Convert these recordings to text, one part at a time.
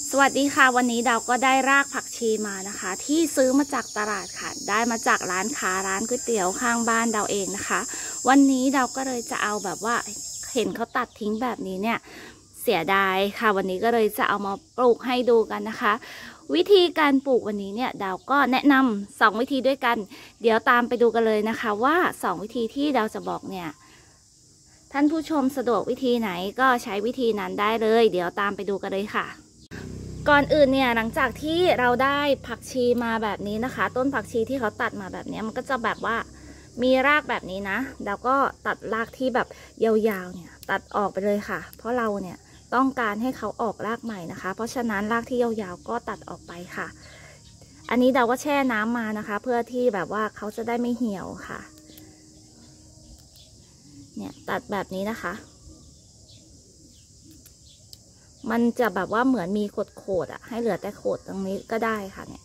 สวัสดีค่ะวันนี้ดาวก็ได้รากผักชีมานะคะที่ซื้อมาจากตลาดค่ะได้มาจากร้านค้าร้านก๋วยเตี๋ยวข้างบ้านดาวเองนะคะวันนี้ดาวก็เลยจะเอาแบบว่าเห็นเขาตัดทิ้งแบบนี้เนี่ยเสียดายค่ะวันนี้ก็เลยจะเอามาปลูกให้ดูกันนะคะวิธีการปลูกวันนี้เนี่ยดาวก็แนะนำ2 วิธีด้วยกันเดี๋ยวตามไปดูกันเลยนะคะว่า2 วิธีที่ดาวจะบอกเนี่ยท่านผู้ชมสะดวกวิธีไหนก็ใช้วิธีนั้นได้เลยเดี๋ยวตามไปดูกันเลยค่ะก่อนอื่นเนี่ยหลังจากที่เราได้ผักชีมาแบบนี้นะคะต้นผักชีที่เขาตัดมาแบบนี้มันก็จะแบบว่ามีรากแบบนี้นะแล้วก็ตัดรากที่แบบยาวๆเนี่ยตัดออกไปเลยค่ะเพราะเราเนี่ยต้องการให้เขาออกรากใหม่นะคะเพราะฉะนั้นรากที่ยาวๆก็ตัดออกไปค่ะอันนี้เราก็แช่น้ำมานะคะเพื่อที่แบบว่าเขาจะได้ไม่เหี่ยวค่ะเนี่ยตัดแบบนี้นะคะมันจะแบบว่าเหมือนมีโขดๆอ่ะให้เหลือแต่โขดตรงนี้ก็ได้ค่ะเนี่ย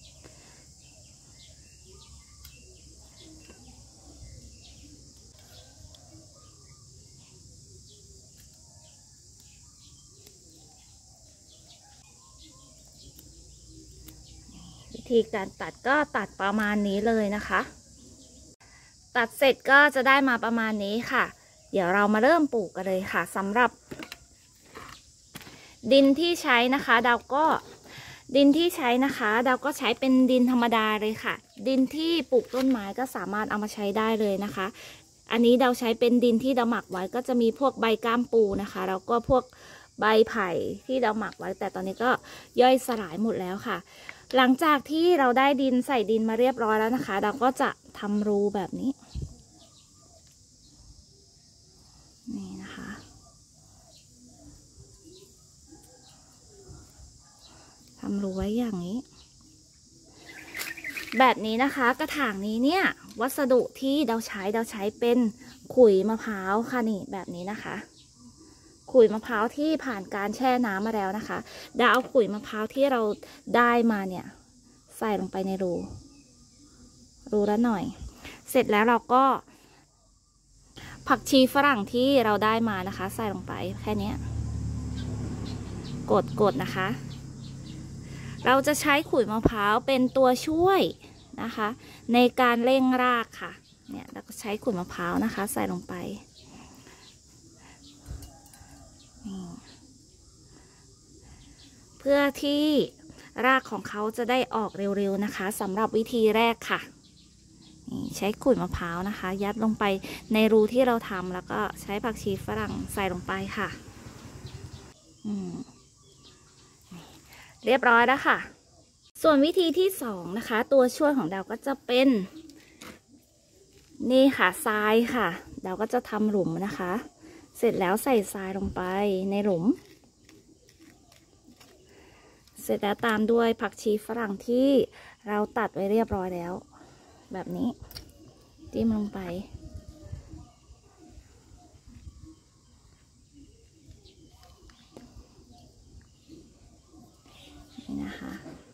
วิธีการตัดก็ตัดประมาณนี้เลยนะคะตัดเสร็จก็จะได้มาประมาณนี้ค่ะเดี๋ยวเรามาเริ่มปลูกกันเลยค่ะสำหรับดินที่ใช้นะคะดาวก็ใช้เป็นดินธรรมดาเลยค่ะดินที่ปลูกต้นไม้ก็สามารถเอามาใช้ได้เลยนะคะอันนี้ดาวใช้เป็นดินที่ดาวหมักไว้ก็จะมีพวกใบก้ามปูนะคะแล้วก็พวกใบไผ่ที่ดาวหมักไว้แต่ตอนนี้ก็ย่อยสลายหมดแล้วค่ะหลังจากที่เราได้ดินใส่ดินมาเรียบร้อยแล้วนะคะดาวก็จะทำรูแบบนี้นี่นะคะทำรูไว้อย่างนี้แบบนี้นะคะกระถางนี้เนี่ยวัสดุที่ดาวใช้เป็นขุยมะพร้าวค่ะนี่แบบนี้นะคะขุยมะพร้าวที่ผ่านการแช่น้ำมาแล้วนะคะดาวเอาขุยมะพร้าวที่เราได้มาเนี่ยใส่ลงไปในรูละหน่อยเสร็จแล้วเราก็ผักชีฝรั่งที่เราได้มานะคะใส่ลงไปแค่นี้กดนะคะเราจะใช้ขุยมะพร้าวเป็นตัวช่วยนะคะในการเร่งรากค่ะเนี่ยเราก็ใช้ขุยมะพร้าวนะคะใส่ลงไปเพื่อที่รากของเขาจะได้ออกเร็วๆนะคะสำหรับวิธีแรกค่ะใช้ขุยมะพร้าวนะคะยัดลงไปในรูที่เราทำแล้วก็ใช้ผักชีฝรั่งใส่ลงไปค่ะเรียบร้อยแล้วค่ะส่วนวิธีที่2นะคะตัวช่วยของดาวก็จะเป็นนี่ค่ะทรายค่ะดาวก็จะทำหลุมนะคะเสร็จแล้วใส่ทรายลงไปในหลุมเสร็จแล้วตามด้วยผักชีฝรั่งที่เราตัดไว้เรียบร้อยแล้วแบบนี้จิ้มลงไปนี่นะคะ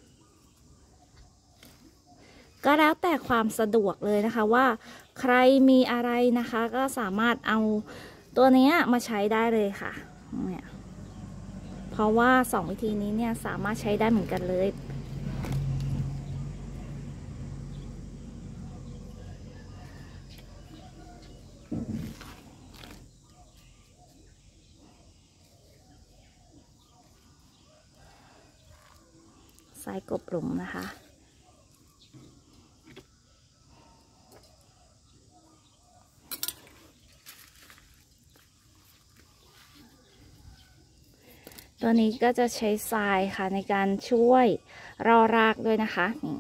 ก็แล้วแต่ความสะดวกเลยนะคะว่าใครมีอะไรนะคะก็สามารถเอาตัวนี้มาใช้ได้เลยค่ะเนี่ยเพราะว่า2 วิธีนี้เนี่ยสามารถใช้ได้เหมือนกันเลยทรายกลบหลุมนะคะตัวนี้ก็จะใช้ทรายค่ะในการช่วยรอรากด้วยนะคะนี่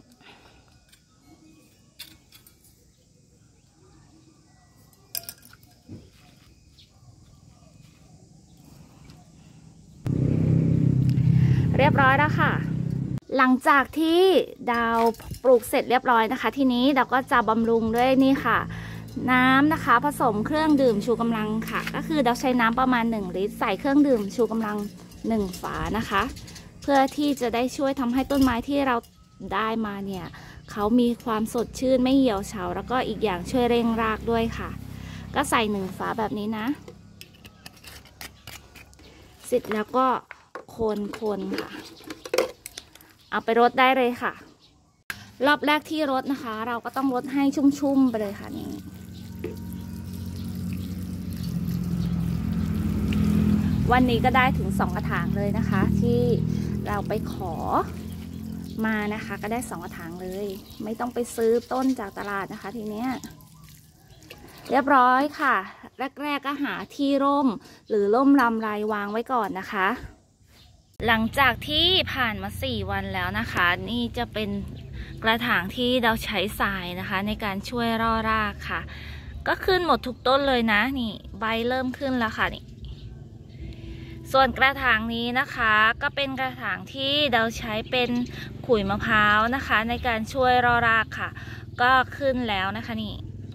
เรียบร้อยแล้วค่ะหลังจากที่ดาวปลูกเสร็จเรียบร้อยนะคะทีนี้ดาวก็จะบำรุงด้วยนี่ค่ะน้ำนะคะผสมเครื่องดื่มชูกำลังค่ะก็คือดาวใช้น้ำประมาณ1 ลิตรใส่เครื่องดื่มชูกำลัง1 ฝานะคะเพื่อที่จะได้ช่วยทำให้ต้นไม้ที่เราได้มาเนี่ยเขามีความสดชื่นไม่เหี่ยวเฉาแล้วก็อีกอย่างช่วยเร่งรากด้วยค่ะก็ใส่1 ฝาแบบนี้นะเสร็จแล้วก็คนค่ะ เอาไปรดได้เลยค่ะรอบแรกที่รดนะคะ เราก็ต้องรดให้ชุ่มๆไปเลยค่ะนี่วันนี้ก็ได้ถึง2 กระถางเลยนะคะ ที่เราไปขอมานะคะ ก็ได้2 กระถางเลย ไม่ต้องไปซื้อต้นจากตลาดนะคะทีเนี้ยเรียบร้อยค่ะแรกๆก็หาที่ร่มหรือร่มลำไรวางไว้ก่อนนะคะ หลังจากที่ผ่านมา4 วันแล้วนะคะ นี่จะเป็นกระถางที่เราใช้ทรายนะคะในการช่วยร่อรากค่ะ ก็ขึ้นหมดทุกต้นเลยนะนี่ใบเริ่มขึ้นแล้วค่ะนี่ส่วนกระถางนี้นะคะก็เป็นกระถางที่เราใช้เป็นขุยมะพร้าวนะคะในการช่วยร่อรากค่ะก็ขึ้นแล้วนะคะนี่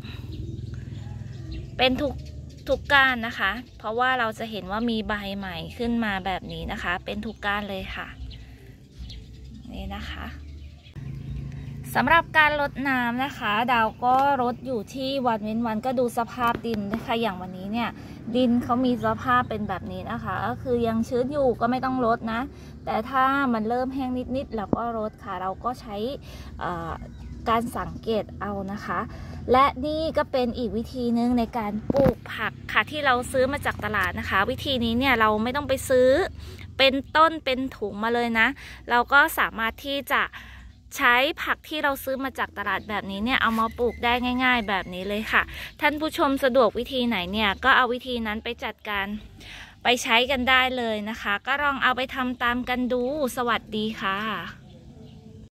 เป็นทุกก้านนะคะเพราะว่าเราจะเห็นว่ามีใบใหม่ขึ้นมาแบบนี้นะคะเป็นทุกก้านเลยค่ะนี่นะคะสำหรับการรดน้ำนะคะดาวก็รดอยู่ที่วันเว้นวันก็ดูสภาพดินนะคะอย่างวันนี้เนี่ยดินเขามีสภาพเป็นแบบนี้นะคะก็คือยังชื้นอยู่ก็ไม่ต้องรดนะแต่ถ้ามันเริ่มแห้งนิดๆเราก็รดค่ะเราก็ใช้การสังเกตเอานะคะและนี่ก็เป็นอีกวิธีนึงในการปลูกผักค่ะที่เราซื้อมาจากตลาดนะคะวิธีนี้เนี่ยเราไม่ต้องไปซื้อเป็นต้นเป็นถุงมาเลยนะเราก็สามารถที่จะใช้ผักที่เราซื้อมาจากตลาดแบบนี้เนี่ยเอามาปลูกได้ง่ายๆแบบนี้เลยค่ะท่านผู้ชมสะดวกวิธีไหนเนี่ยก็เอาวิธีนั้นไปจัดการไปใช้กันได้เลยนะคะก็ลองเอาไปทำตามกันดูสวัสดีค่ะ